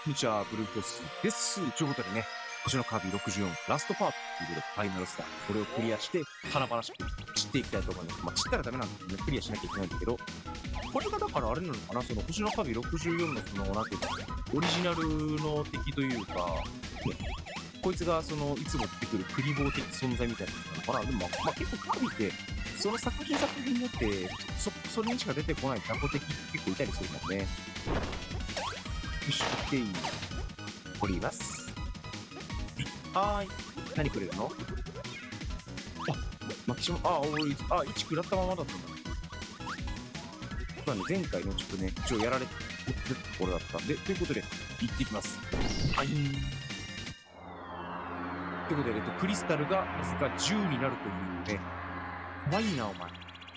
こんにちは、ブルーコースです。ということでね、星のカービィ64、ラストパートということで、ファイナルスター、これをクリアして、華々しく散っていきたいと思います。まあ、散ったらダメなんですけどね、クリアしなきゃいけないんだけど、これがだからあれなのかな、その星のカービィ64のその、なんていうか、オリジナルの敵というか、ね、こいつがその、いつも出てくるクリボー的存在みたいなのかな。でも、まあ、結構カービィって、その作品によって、それにしか出てこない雑魚敵結構いたりするからね。よし、OK。降ります。はーい。何くれるの？あ、マキシマ、俺、1食らったままだったんだ。そうだね、前回のちょっとね、一応やられてるところだったんで、ということで、行ってきます。はい。ということで、クリスタルが、なぜか10になるというね、怖いな、お前。よ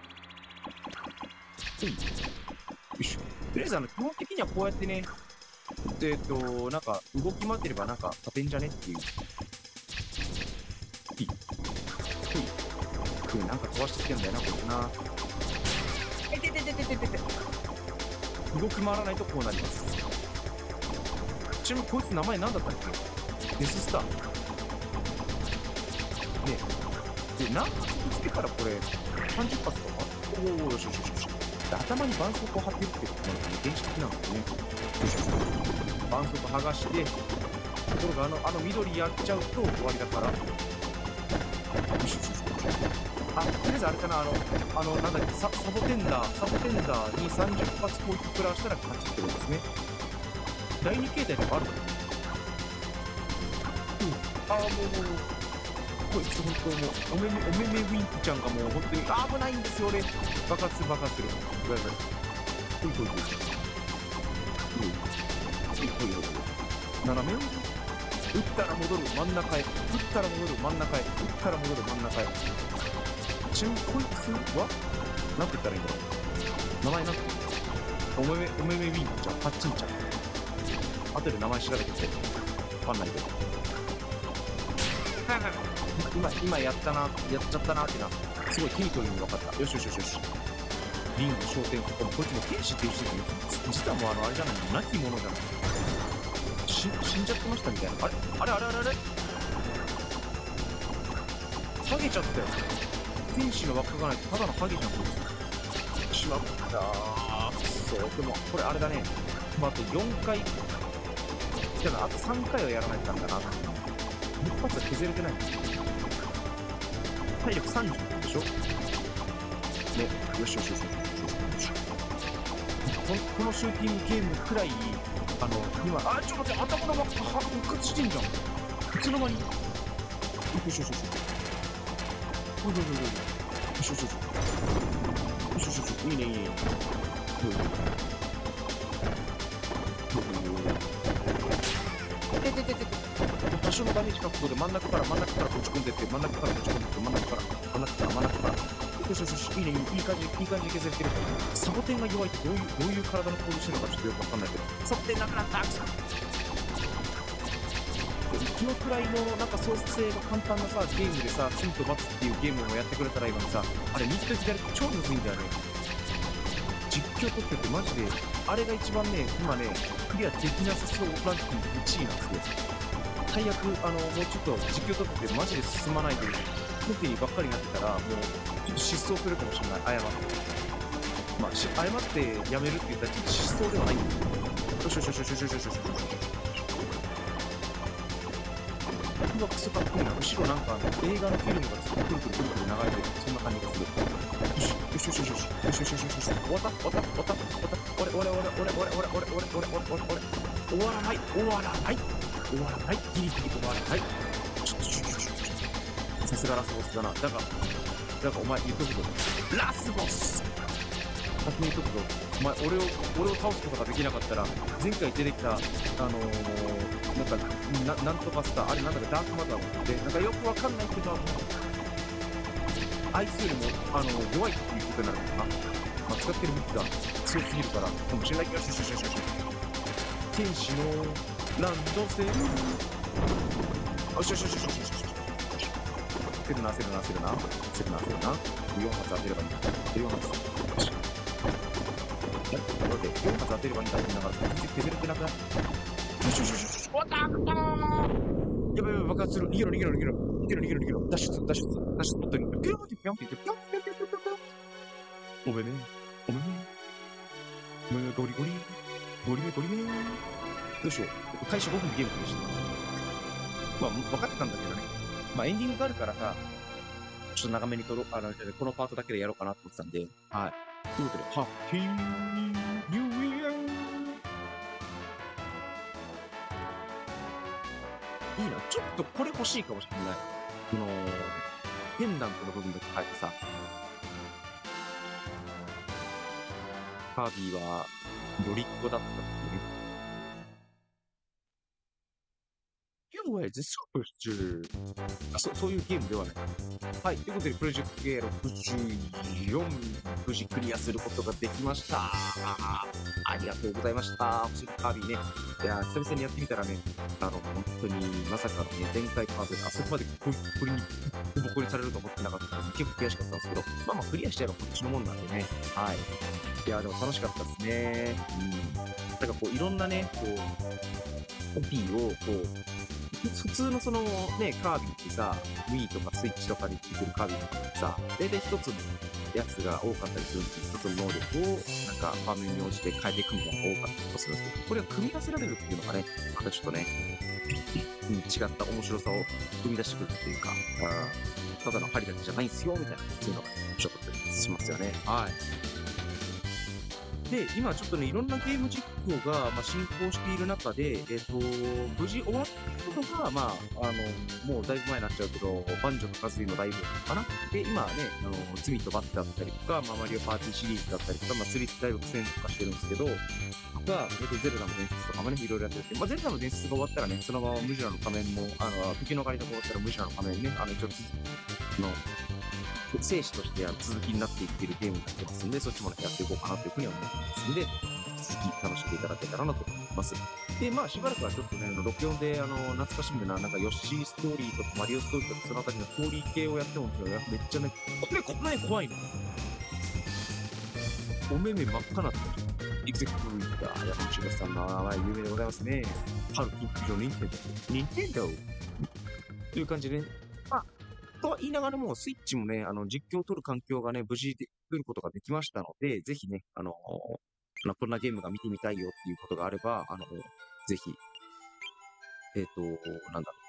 いしょ。とりあえず、基本的にはこうやってね、なんか、動き回ってればなんか勝てんじゃねっていう。なんか飛ばしてきてんだよな、こいつな。動き回らないとこうなります。ちなみにこいつ名前何だったっけ？デススター。ねえ。で、何発つけたらこれ、30発とか？おー、よしよしよしよし。頭に絆創膏を貼ってるってことなんかね、原始的なんですよね。よしよし。絆創膏剥がして、ところがあの緑やっちゃうと終わりだから。よしよしよし。とりあえずあれかな、なんだっけ、サボテンダーに30発攻撃食らわしたら勝ちってことですね。第2形態とかあるの？こいつ本当もう、おめめウィンクちゃんがもう本当に、危ないんですよ、俺。爆発する。やばい。ほい。斜めを打ったら戻る、真ん中へ。ちなみにこいつはなんて言ったらいいんだろう。名前なんて言うの？おめめウィンクちゃん、パッチンちゃん。後で名前調べてくれ。わかんないけど。今やっちゃったなってな。すごい手に取るに分かった。よし。リング焦点こいつも天使っていう人だね。実はもうあれじゃないの、亡き者じゃない。死んじゃってましたみたいな。あれハゲちゃったよ。天使の輪っかがないとただのハゲじゃん、こいつ。しまったー。くそ。でも、これあれだね。あと4回。じゃあ、あと3回はやらないとダメだな。一発は削れてないんですよ。体力30でしょね。よし。このシューティングゲームくらい、今、ちょっと待って、頭の輪っか復活してんじゃん。いつの間に。よし。いいね。多少のダメージ確保で真ん中からぶち込んでって、真ん中から。よし。いいね、いい感じで削れてる。サボテンが弱いってどういう体の構造してるのかちょっとよくわかんないけど。サボテンなくなった。このくらいのなんか操作性が簡単なさ、ゲームでさ、チンと待つっていうゲームをやってくれたらいいのにさ、あれ右と左超むずいんだよね。実況撮っててマジで、あれが一番ね、今ね、クリアできなさそうランキング1位なんですよ。最悪、もうちょっと実況撮っててマジで進まないで、コピーばっかりになってたら、もう、ちょっと失踪するかもしれない、誤って。まあ、誤ってやめるって言ったら失踪ではないんだけど。よし。うわ、クソかっこいいな。後ろなんか映画のフィルムがずっとくるくる流れてる。そんな感じがする。よし。終わった。俺。終わらない。ギリ終わらない。さすがラスボスだな。だからお前言っとくぞ。ラスボス！先に言っとくぞ。お前、俺を倒すことができなかったら、前回出てきた、なんとかスター、あれなんだかダークマターって、なんかよくわかんないけど、あいつよりも、弱いっていうことになるのかな。まあ、使ってる武器が強すぎるから、かもしれない。よし。天使のランドセル。よし。焦るな。4発当てればいいんだ。4発。よし。4発当てればいいんだって言いながら、削れてなくなった。 よしよしよしよし。終わったー、勝ったー。やばいやばい、爆発する。逃げろ逃げろ逃げろ。逃げろ逃げろ逃げろ。脱出、脱出、脱出、本当に。ピョンってピョンって言って、ピョンピョンピョンピョンピョンピョン。おめめ、おめめ。おめめゴリゴリ。ゴリメゴリメ。どうしよう。開始5分ゲームでした。まあ、分かってたんだけどね。まあ、エンディングがあるからさ、ちょっと長めに撮ろう、このパートだけでやろうかなと思ってたんで、はい。ということで、ハッピーニューイヤー。いいな。ちょっとこれ欲しいかもしれない。この、ペンダントの部分だけ変えてさ、カービィは、ドリッコだったっていうね。You are the superstar. そういうゲームではない。はい。ということで、プロジェクト A64、無事クリアすることができました。ありがとうございました。カービィね。いや、久々にやってみたらね、本当にまさかのね、前回カービィ、あそこまでこれにボコリされると思ってなかったので、結構悔しかったんですけど、まあクリアしちゃえばこっちのもんなんでね。はい。いや、でも楽しかったですね。なんかこう、いろんなね、こう、コピーを、こう、普通のそのね、カービィってさ、Wii とかスイッチとかに出てるカービィとかってさ、大体一つのやつが多かったりするんですけど、一つの能力をなんか場面に応じて変えていくみたいなのが多かったりとかするんですけど、これが組み合わせられるっていうのがね、またちょっとね、違った面白さを生み出してくるっていうか、ただの針だけじゃないんですよ、みたいな、そういうのがちょっとしますよね。はい。で、今ちょっとね、いろんなゲーム実況が、進行している中で、無事終わったのが、もうだいぶ前になっちゃうけど、バンジョとカズイのライブかな。で、今ね、罪とバッテだったりとか、マリオパーティーシリーズだったりとか、スリッチ大学戦とかしてるんですけど、ゼルダの伝説とかもね、いろいろやってて、ゼルダの伝説が終わったらね、そのままムジュラの仮面も、時の狩りが終わったらムジュラの仮面ね、一応生死として続きになっていっているゲームになってますんで、そっちもね、やっていこうかなというふうに思ってますんで、続き楽しんでいただけたらなと思います。で、しばらくはちょっとね、64で、懐かしむな、なんか、ヨッシーストーリーとか、マリオストーリーとか、そのあたりのストーリー系をやってもめっちゃね、こんなに怖いのお目目真っ赤なってエグゼクティブウィーカー、山口さんの名前有名でございますね。春近畿上ニンテンドーという感じでね、とは言いながらも、スイッチもね、実況を撮る環境がね、無事で作ることができましたので、ぜひね、こんなゲームが見てみたいよっていうことがあれば、ぜひ、なんだろ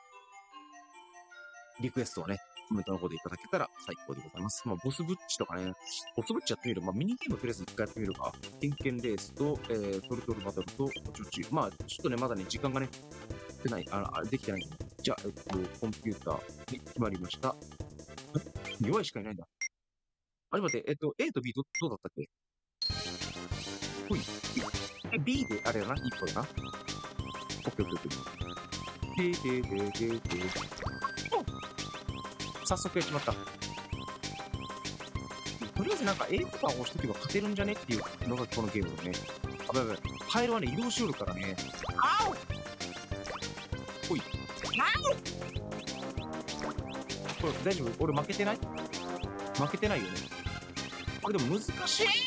う、リクエストをね、コメントの方でいただけたら最高でございます。ボスブッチとかね、ボスブッチやってみる。ミニゲームとりあえず一回やってみるか。ケンケンレースと、トルトルバトルと、ちょっとね、まだね、時間がね、できてないんで。じゃあ、コンピューターに決まりました。弱いしかいないんだ。待って、A と B どうだったっけ？ほい。B で、あれだな、1個だな。オッケーオッケーオッケー。早速やっちまった。とりあえずなんか A ボタンを押しとけば勝てるんじゃねっていうのがこのゲームのね。やばい。カエルはね、移動しよるからね。あお！ほい。これ大丈夫？俺負けてない？負けてないよね。これでも難しい！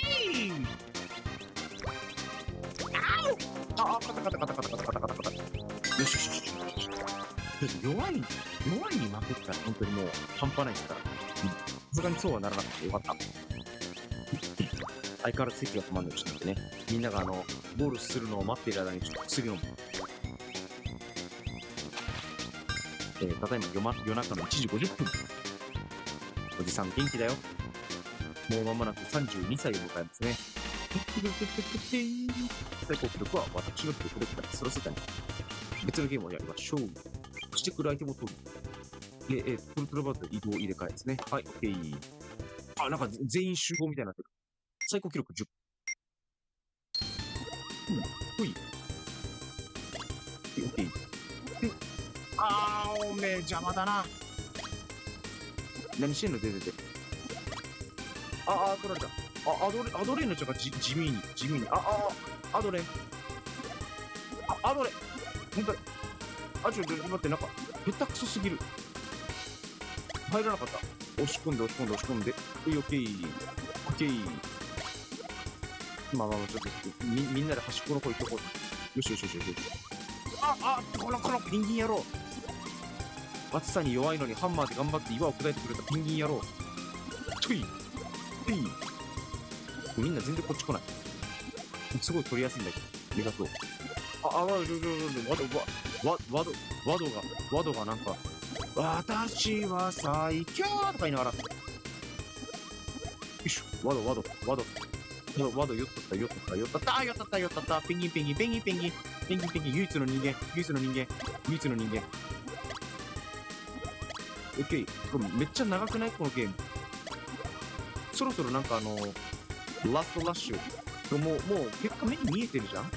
勝った。よし。弱いに負けてたら本当にもう半端ないですから。さすがにそうはならなくてよかった。相変わらず席が止まんないしなんでね。みんながゴールするのを待っている間にちょっと薬を飲む。ただいま夜中の1時50分。おじさん元気だよ。もう間もなく32歳を迎えますね。最高記録は私の記録できたらそろせたに。別のゲームをやりましょう。そしてくるアイテムを取る。で、トルトルバーと移動入れ替えですね。はい、OK。なんか全員集合みたいになってる。最高記録10。ほい。OK。おめえ邪魔だな。何してんの？出て。取られた。アドレーヌちゃんが地味に。アドレ。本当に。ちょっと待って、なんか、下手くそすぎる。入らなかった。押し込んで。オッケー。ちょっと、みんなで端っこの方行ってこう。よし。 このペンギン野郎。暑さに弱いのにハンマーで頑張って岩を砕いてくれたペンギン野郎。トイみんな全然こっち来ない。すごい取りやすいんだけど。ありがとう。ワドがなんか、私は最強とか言いながら。よいしょ、ワド、よっとった。ペンギン、唯一の人間。オッケー。これめっちゃ長くないこのゲーム。そろそろなんかラストラッシュ。もう結果目に見えてるじゃん。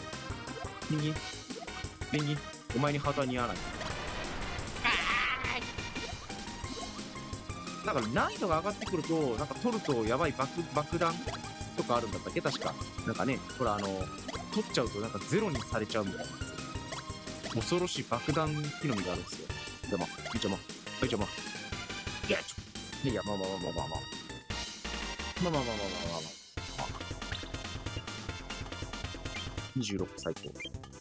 ペンギン、お前に肌似合わない。なんか難易度が上がってくると、なんか取るとやばい爆弾とかあるんだったっけ確か。なんかね、ほら取っちゃうとなんかゼロにされちゃうみたいな。恐ろしい爆弾木の実があるんですよ。でも、いや、まあ。26最高。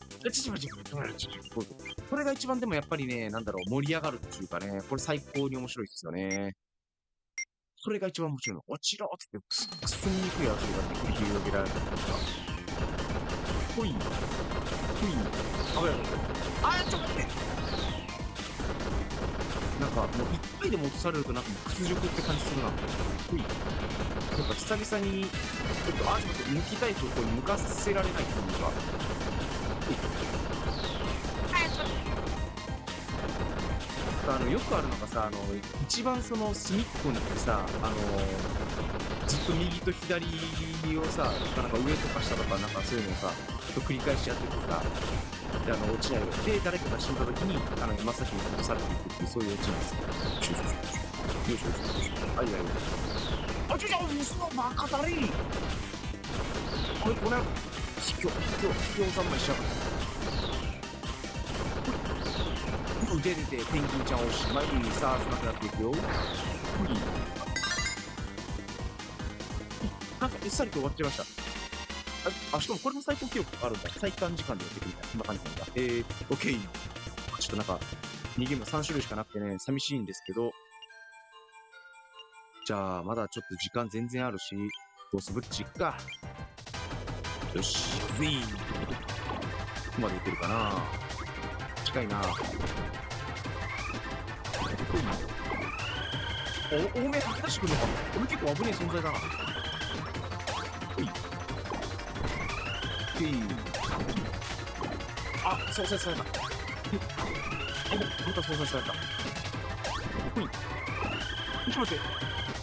これが一番でもやっぱりね、なんだろう、盛り上がるっていうかね、これ最高に面白いですよね。それが一番面白いの。落ちろって言って、くすみにくいやつができる広げられたりとか。ほい。危ない。ちょっと待って。なんか、もう一回でも落とされるとなんか屈辱って感じするな。ほい。なんか久々に、ちょっと、抜きたいとこに抜かせられないっていうか。よくあるのがさ、一番その隅っこに行ってさ、ずっと右と左をさ、なんか上とか下とかなんかそういうのをさ、繰り返しやっててさ、で、落ちないよ。で、誰かが死んだ時に、真っ先に落とされていくっていう、そういうオチなんですよ。よいしょ。はい。バカだりこれ、卑怯三昧しやがった。腕でペンギンちゃんをおしまいにさあ狭くなっていくよ。なんかうっさりと終わっちゃいました。しかもこれも最高記録あるんだ。最短時間でやってくれた。そんな感じなんだ。オッケー。ちょっとなんか、2ゲーム3種類しかなくてね、寂しいんですけど。じゃあ、まだちょっと時間全然あるし、ボスブッチ行くか。よし、ウィーン。ここまでいけるかな。近いな。多め吐き出してくるのか。これ結構危ねえ存在だな。総裁された。また総裁された。ほい。ちょっと待って。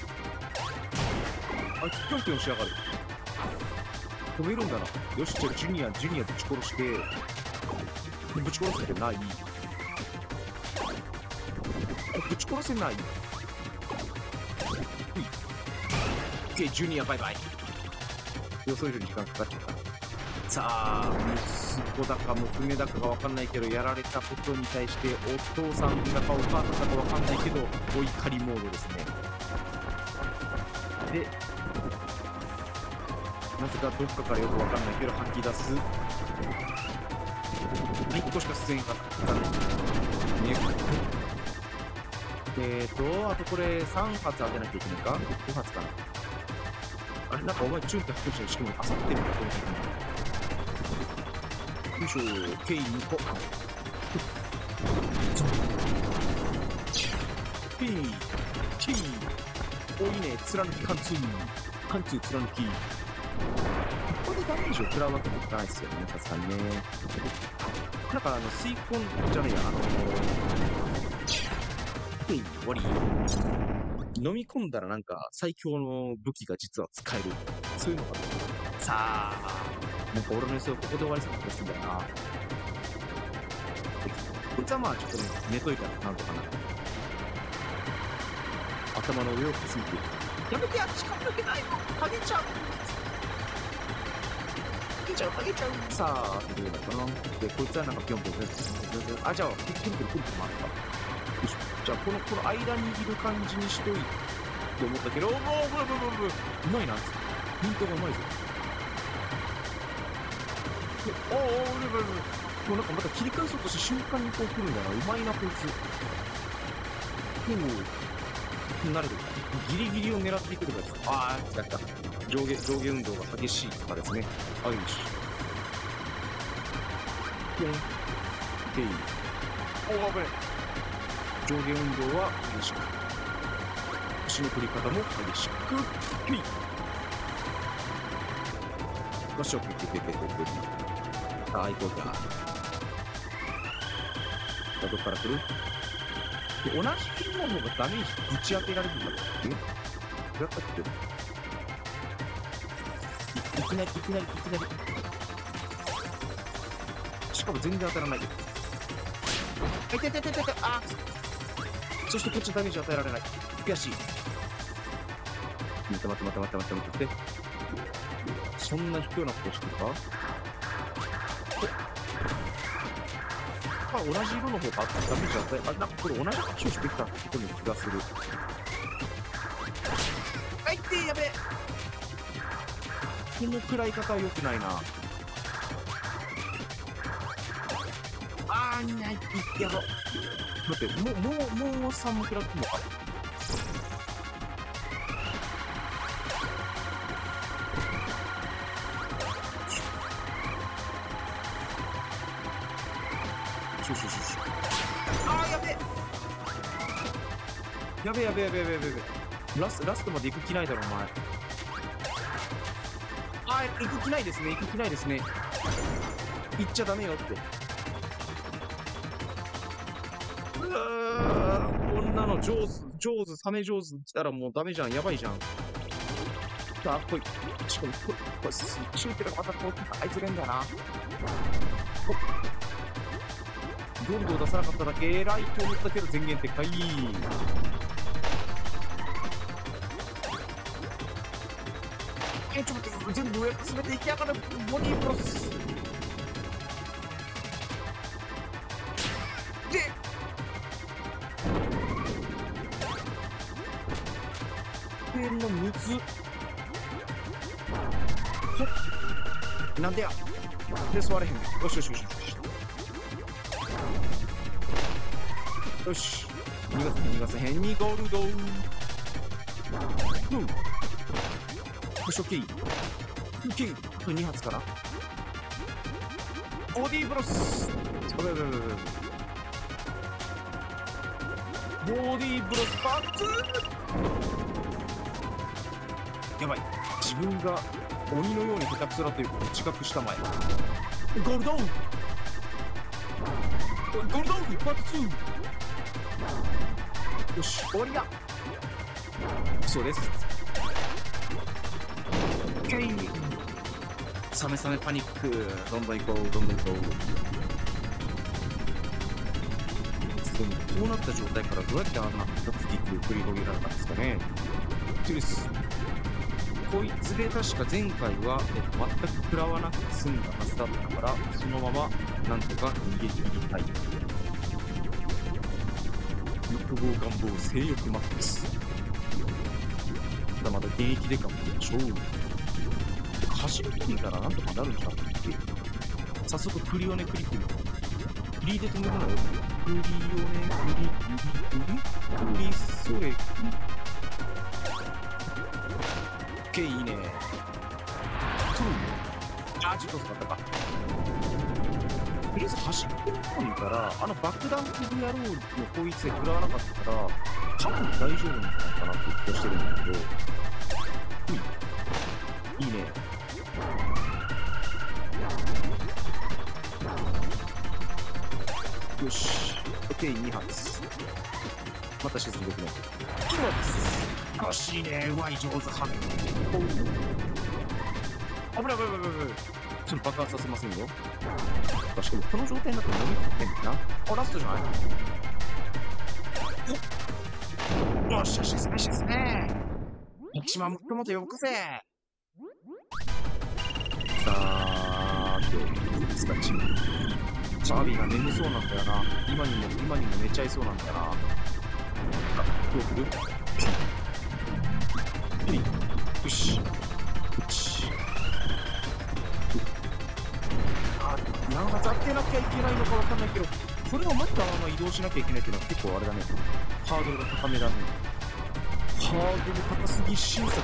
ぴょんぴょんしやがる。止めるんだな。よし、じゃあジュニアぶち殺して、ぶち殺せてない。ぶち殺せない。ジュニアバイバイ。予想以上に時間かかっちゃった。さあ、息子だか娘だかがわかんないけど、やられたことに対して、お父さんだかお母さんだかわかんないけど、お怒りモードですね。で、なぜかどっかからよくわかんないけど吐き出す。1個しか出演がなかったね。あとこれ3発当てなきゃいけないか ?5 発かな。あれなんかお前チュンって発表者の仕組みあさってるんだと思って。よいしょ、ケイ2個。ケイおいね、貫き貫通貫き。ここでダメージを食らうわけにいかないですよね、さすがにね。なんか吸い込んじゃねえや、終わり。飲み込んだらなんか最強の武器が実は使える。そういうのがさあ、なんか俺の予想ここで終わりそうな気がするんだよな。こいつはまあちょっとね、寝といたらなんとかなる。頭の上をかすいている。やめてや、近づけないのハゲちゃうさあ、どうだったかな。で、こいつはなんかぴょんぴょんじゃあ、くる回った。よし。じゃあ、この間にいる感じにしといて思ったけど、うまいな。ミントがうまいぞ。 もうなんかまた切り返そうとした瞬間にこう来るんだな。うまいな、こいつ。慣れてる。ギリギリを狙っていくとかです。ああ、来た。上下運動が激しいとかですね。あ、よし。ピョン。でいい。おー、危ない。上下運動は激しく。腰の振り方も激しく。ピッ。よし、オッケー。ああ、行こうか。どっから来る？で、同じ色の方がダメージぶち当てられるんだってどうやったっけ？いきなり。しかも全然当たらない。痛い。あー、そしてこっちダメージ与えられない。悔しい。待って。そんな卑怯なことしてるか？同じ色の方がダメージ与え、なんかこれ同じ話をしてきたことの気がする。あいってー、やべえ。この食らい方は良くないな。あー、ないってやば。待って、もう3も食らってんのか。あー、やべえ。ラストまで行く気ないだろ、お前。あー、行く気ないですね。行っちゃダメよって。こんなのサメ上手来たらもうダメじゃん、やばいじゃん。あ、こい。しかも、これ、シューテがまたこう、あいつがいいんだな。ゴールドを出さなかっただけ、偉いと思ったけど前言撤回。ちょっと待って、全部上全て行き上がるボディーブロス。で、のむず。なんでや。で、座れへん。よし。よし。逃がせへんにゴールド。よし、オッケー。2発かな。ボディーブロス。ボディーブロスパーツ。やばい。自分が鬼のように下手くそだということを自覚したまえ。ゴールドウンパート2。よし、終わりだ。そうです。サメパニック。どんどん行こう。こうなった状態からどうやってあんな一つキックを繰り広げられたんですかね。トゥース。こいつで確か前回は、全く食らわなくて済んだはずだったから、そのままなんとか逃げ切りたい。欲望願望性欲マックス。まだ現役で頑張りましょう。走ると見たらなんとかなるんじゃなくて、早速クリオネクリクリ。クリで止めるのよ。クリオネクリそれ。オッケー、いいね。あ、ちょっと遅かったか。とりあえず走ってる方にいたら、爆弾飛ぶ野郎のこいつで食らわなかったら、多分大丈夫なんじゃないかなって気がしてるんだけど。いいね。よし。オッケー、2発。また沈んでいくね。今です。よしいね。うまい、上手。危ない。ちょっと爆発させませんよ。しかもこの状態になったら飲み込んでんだな。あ、ラストじゃない？よし、スペシですね。一番もっとよこせ。さーて、スタッチ。チャービーが眠そうなんだよな。今にも寝ちゃいそうなんだよな。あ、どうする？よし。あ、なん混ざってなきゃいけないのかわかんないけど、それを待ったまま移動しなきゃいけないっていうのは結構あれだね。ハードルが高めだね。ハードル高すぎ審査。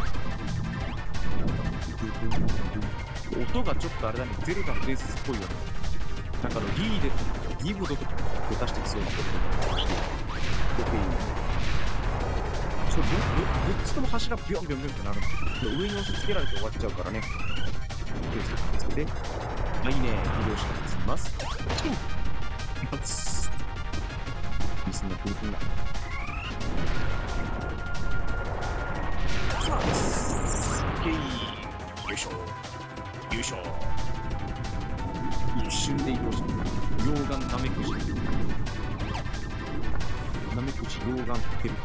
音がちょっとあれだね。ゼルダの伝説っぽいよね。なんかリーボードとか出してきそうなことがして、どっちとも柱ビョンビョンビョンってなるんだけど、上に押し付けられて終わっちゃうからね。気をつけて。はい、いいね。移動して進みます。一発。ミスんな、ミスんな。さあです。オッケー。よいしょ。よいしょ。一瞬で移動した。溶岩ナメクジ。ナメクジ溶岩ってる。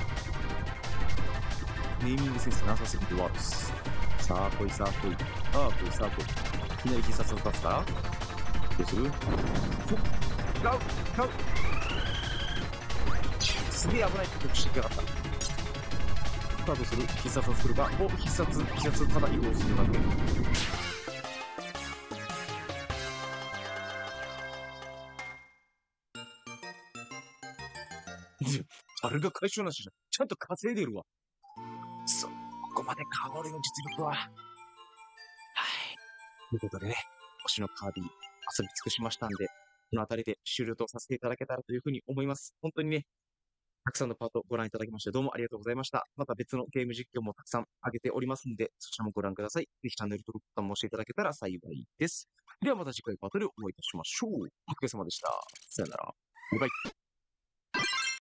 ネーミングセンスなさすぎてワールス。さあ来いさあ来い。さあ来いさあ来い。いきなり必殺を出すかどうする買うすげえ危ないってことしてやがった。さあどうする必殺をするか必殺ただ移動するだけ。あれが回収なしじゃん。ちゃんと稼いでるわ。ここまでか俺の実力は。はい。ということでね、星のカービィ遊び尽くしましたんで、この辺りで終了とさせていただけたらというふうに思います。本当にね、たくさんのパートご覧いただきましてどうもありがとうございました。また別のゲーム実況もたくさん上げておりますので、そちらもご覧ください。ぜひチャンネル登録ボタンも押していただけたら幸いです。ではまた次回パートでお会いいたしましょう。お疲れ様でした。さよなら。バイバイ。